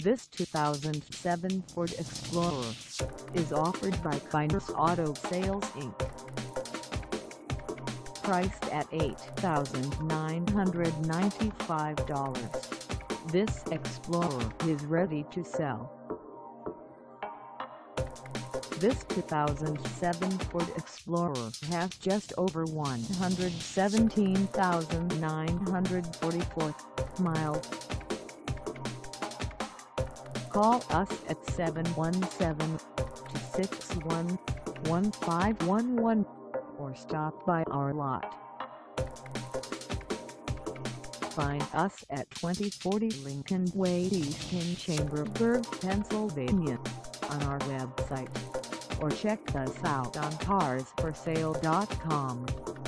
This 2007 Ford Explorer is offered by Kyners Auto Sales Inc. Priced at $8,995, this Explorer is ready to sell. This 2007 Ford Explorer has just over 117,944 miles. Call us at 717-261-1511 or stop by our lot. Find us at 2040 Lincoln Way E Chambersburg, Pennsylvania on our website, or check us out on carsforsale.com.